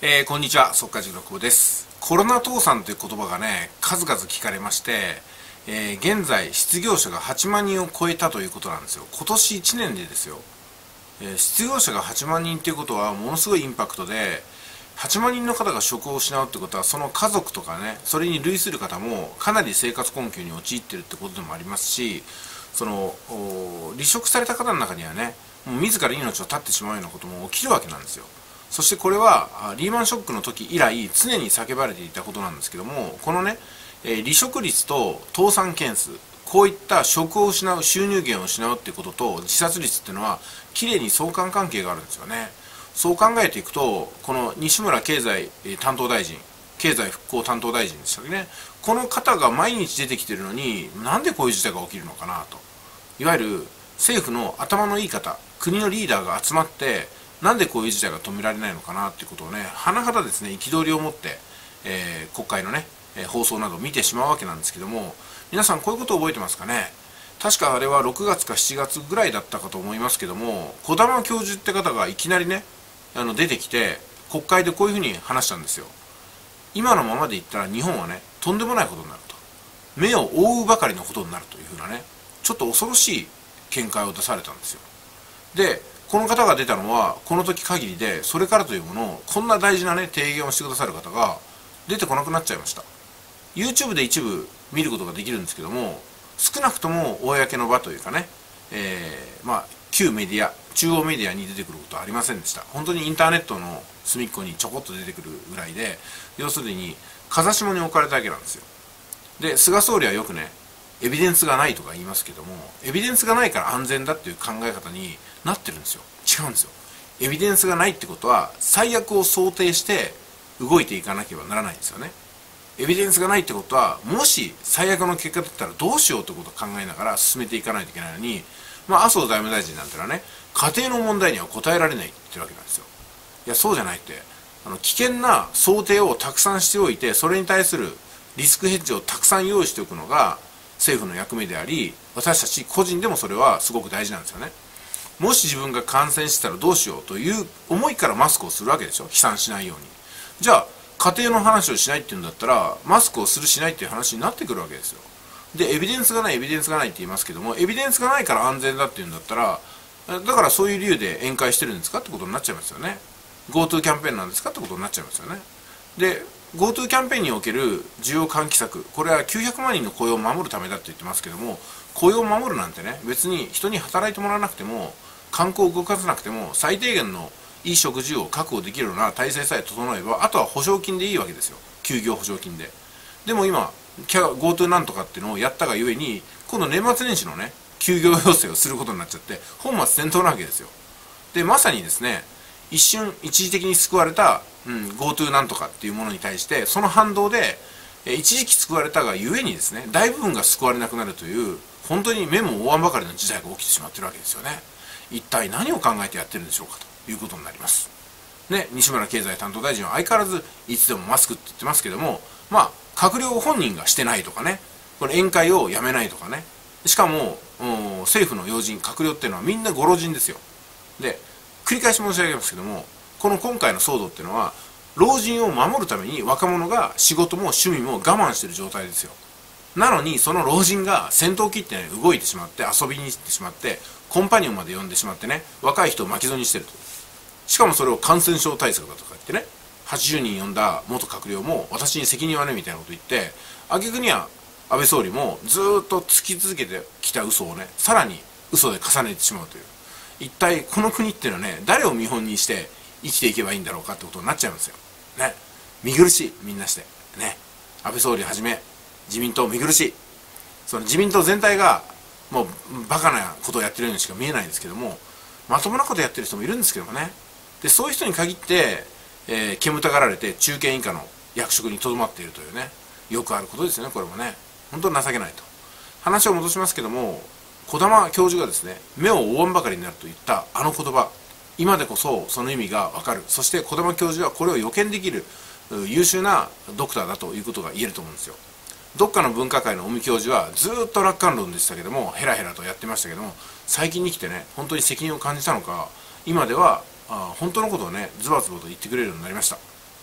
こんにちは、速稼塾の久保です。コロナ倒産という言葉がね、数々聞かれまして、現在失業者が8万人を超えたということなんですよ。今年1年でですよ。失業者が8万人ということはものすごいインパクトで、8万人の方が職を失うってことは、その家族とかね、それに類する方もかなり生活困窮に陥っているってことでもありますし、離職された方の中にはね、もう自ら命を絶ってしまうようなことも起きるわけなんですよ。そしてこれはリーマンショックの時以来常に叫ばれていたことなんですけども、このね、離職率と倒産件数、こういった職を失う、収入源を失うっていうことと自殺率っていうのはきれいに相関関係があるんですよね。そう考えていくと、この西村経済担当大臣、経済復興担当大臣でしたっけね、この方が毎日出てきているのに、なんでこういう事態が起きるのかなと。いわゆる政府の頭のいい方、国のリーダーが集まって、なんでこういう事態が止められないのかなっていうことをね、甚だですね、憤りを持って、国会のね、放送などを見てしまうわけなんですけども、皆さんこういうことを覚えてますかね。確かあれは6月か7月ぐらいだったかと思いますけども、児玉教授って方がいきなりね、出てきて、国会でこういうふうに話したんですよ。今のままでいったら日本はね、とんでもないことになると。目を覆うばかりのことになるというふうなね、ちょっと恐ろしい見解を出されたんですよ。で、この方が出たのはこの時限りで、それからというものを、こんな大事なね、提言をしてくださる方が出てこなくなっちゃいました。 YouTube で一部見ることができるんですけども、少なくとも公の場というかね、旧メディア、中央メディアに出てくることはありませんでした。本当にインターネットの隅っこにちょこっと出てくるぐらいで、要するに風下に置かれただけなんですよ。で、菅総理はよくね、エビデンスがないとか言いますけども、エビデンスがないから安全だっていう考え方になってるんですよ。違うんですよ。エビデンスがないってことは、最悪を想定して動いていかなければならないんですよね。エビデンスがないってことは、もし最悪の結果だったらどうしようってことを考えながら進めていかないといけないのに、麻生財務大臣なんてのはね、家庭の問題には答えられないって言ってるわけなんですよ。いや、そうじゃないって、危険な想定をたくさんしておいて、それに対するリスクヘッジをたくさん用意しておくのが政府の役目であり、私たち個人でもそれはすごく大事なんですよね。もし自分が感染してたらどうしようという思いからマスクをするわけでしょ、飛散しないように。じゃあ家庭の話をしないっていうんだったら、マスクをするしないっていう話になってくるわけですよ。で、エビデンスがない、エビデンスがないって言いますけども、エビデンスがないから安全だっていうんだったら、だからそういう理由で宴会してるんですかってことになっちゃいますよね。 GoTo キャンペーンなんですかってことになっちゃいますよね。で、 GoTo キャンペーンにおける需要喚起策、これは900万人の雇用を守るためだと言ってますけども、雇用を守るなんてね、別に人に働いてもらわなくても、観光を動かさなくても、最低限のいい食事を確保できるような体制さえ整えば、あとは保証金でいいわけですよ。休業保証金で。でも今 GoTo なんとかっていうのをやったがゆえに、今度年末年始のね、休業要請をすることになっちゃって、本末転倒なわけですよ。で、まさにですね、一瞬一時的に救われた、GoTo なんとかっていうものに対して、その反動で一時期救われたがゆえにですね、大部分が救われなくなるという、本当に目も覆わんばかりの事態が起きてしまっているわけですよね。一体何を考えてやってるんでしょうかということになりますね。西村経済担当大臣は相変わらずいつでもマスクって言ってますけども、閣僚本人がしてないとかね、これ宴会をやめないとかね、しかも政府の要人、閣僚っていうのはみんなご老人ですよ。で、繰り返し申し上げますけども、この今回の騒動っていうのは、老人を守るために若者が仕事も趣味も我慢している状態ですよ。なのにその老人が先頭切ってね、動いてしまって、遊びに行ってしまって、コンパニオンまで呼んでしまってね、若い人を巻き添えにしてると。しかもそれを感染症対策だとか言ってね、80人呼んだ元閣僚も私に責任はねみたいなこと言って、挙句には安倍総理もずっとつき続けてきた嘘をね、さらに嘘で重ねてしまうという。一体この国っていうのはね、誰を見本にして生きていけばいいんだろうかってことになっちゃいますよね。見苦しい、みんなしてね。安倍総理はじめ自民党見苦しい。その自民党全体がもうバカなことをやってるようにしか見えないんですけども、まともなことやってる人もいるんですけどもね。で、そういう人に限って、煙たがられて中堅以下の役職にとどまっているというね、よくあることですよね。これもね、本当に情けないと。話を戻しますけども、児玉教授がですね、目を覆わんばかりになると言ったあの言葉、今でこそその意味がわかる。そして児玉教授はこれを予見できる優秀なドクターだということが言えると思うんですよ。どっかの分科会の尾身教授はずっと楽観論でしたけども、ヘラヘラとやってましたけども、最近に来てね、本当に責任を感じたのか、今では本当のことをね、ズバズバと言ってくれるようになりました。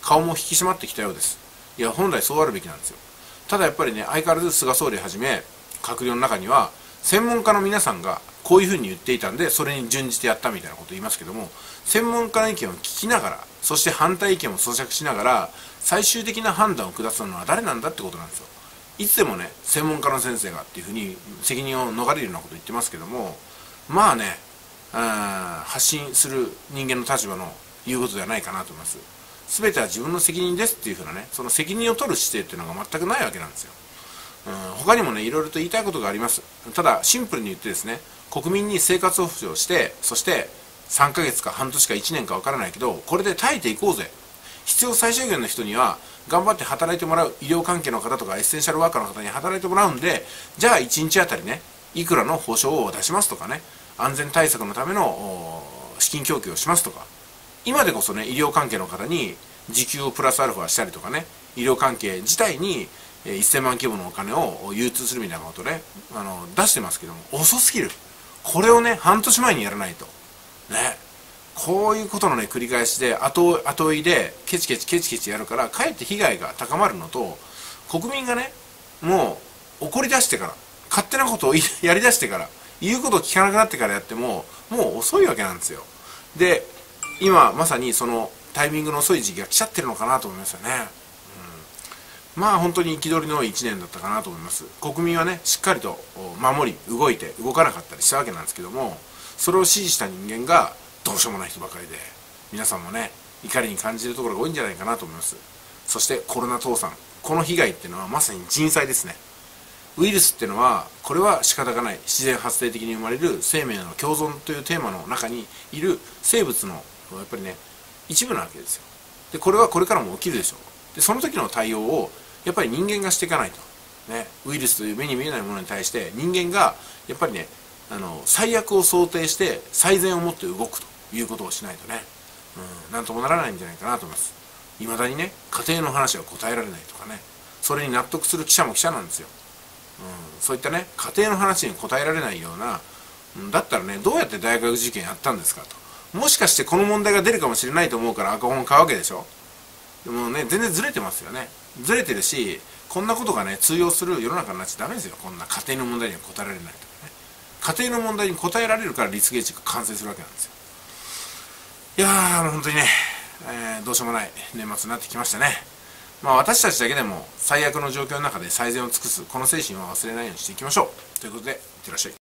顔も引き締まってきたようです。いや、本来そうあるべきなんですよ。ただやっぱりね、相変わらず菅総理はじめ閣僚の中には専門家の皆さんがこういうふうに言っていたんで、それに準じてやったみたいなことを言いますけども、専門家の意見を聞きながら、そして反対意見を咀嚼しながら最終的な判断を下すのは誰なんだってことなんですよ。いつでもね、専門家の先生がっていうふうに責任を逃れるようなことを言ってますけども、まあね、発信する人間の立場の言うことではないかなと思います。全ては自分の責任ですっていうふうなね、その責任を取る姿勢っていうのが全くないわけなんですよ。他にもね、いろいろと言いたいことがあります。ただシンプルに言ってですね、国民に生活保障をして、そして3ヶ月か半年か1年か分からないけど、これで耐えていこうぜ、必要最小限の人には頑張って働いてもらう、医療関係の方とかエッセンシャルワーカーの方に働いてもらうんで、じゃあ1日あたりね、いくらの保証を出しますとかね、安全対策のための資金供給をしますとか、今でこそね、医療関係の方に時給をプラスアルファしたりとかね、医療関係自体に1000万規模のお金を流通するみたいなことね、出してますけども、遅すぎる。これをね、半年前にやらないとね、こういうことのね、繰り返しで後追いでケチケチやるから、かえって被害が高まるのと、国民がね、もう怒り出してから、勝手なことをやりだしてから、言うことを聞かなくなってからやってももう遅いわけなんですよ。で、今まさにそのタイミングの遅い時期が来ちゃってるのかなと思いますよね。まあ本当に憤りの1年だったかなと思います。国民はね、しっかりと守り動いて動かなかったりしたわけなんですけども、それを支持した人間がどうしようもない人ばかりで、皆さんもね、怒りに感じるところが多いんじゃないかなと思います。そしてコロナ倒産、この被害っていうのはまさに人災ですね。ウイルスっていうのは、これは仕方がない、自然発生的に生まれる生命の共存というテーマの中にいる生物のやっぱりね、一部なわけですよ。で、これはこれからも起きるでしょう。で、その時の対応をやっぱり人間がしていかないとね、ウイルスという目に見えないものに対して人間がやっぱりね、最悪を想定して最善を持って動くということをしないとね、なんともならないんじゃないかなと思います。いまだにね、家庭の話は答えられないとかね、それに納得する記者も記者なんですよ。そういったね、家庭の話に答えられないような、だったらね、どうやって大学受験やったんですかと。もしかしてこの問題が出るかもしれないと思うから赤本買うわけでしょ。でもね、全然ずれてますよね。ずれてるし、こんなことがね、通用する世の中になっちゃダメですよ。こんな家庭の問題には答えられないとかね。家庭の問題に答えられるから立芸地が完成するわけなんですよ。いやー、本当にね、どうしようもない年末になってきましたね。まあ私たちだけでも最悪の状況の中で最善を尽くす、この精神は忘れないようにしていきましょう。ということで、いってらっしゃい。